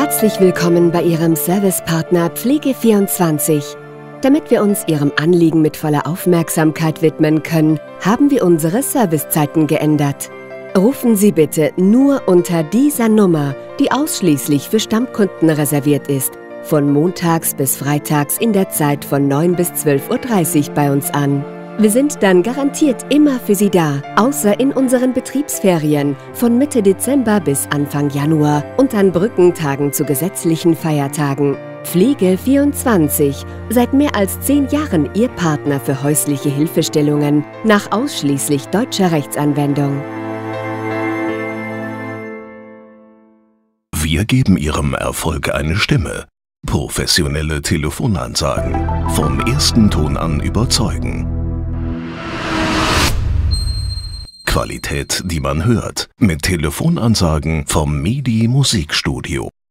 Herzlich willkommen bei Ihrem Servicepartner Pflege24. Damit wir uns Ihrem Anliegen mit voller Aufmerksamkeit widmen können, haben wir unsere Servicezeiten geändert. Rufen Sie bitte nur unter dieser Nummer, die ausschließlich für Stammkunden reserviert ist, von montags bis freitags in der Zeit von 9 bis 12:30 Uhr bei uns an. Wir sind dann garantiert immer für Sie da, außer in unseren Betriebsferien von Mitte Dezember bis Anfang Januar und an Brückentagen zu gesetzlichen Feiertagen. Pflege24, seit mehr als 10 Jahren Ihr Partner für häusliche Hilfestellungen nach ausschließlich deutscher Rechtsanwendung. Wir geben Ihrem Erfolg eine Stimme. Professionelle Telefonansagen. Vom ersten Ton an überzeugen. Qualität, die man hört. Mit Telefonansagen vom Midi Musikstudio.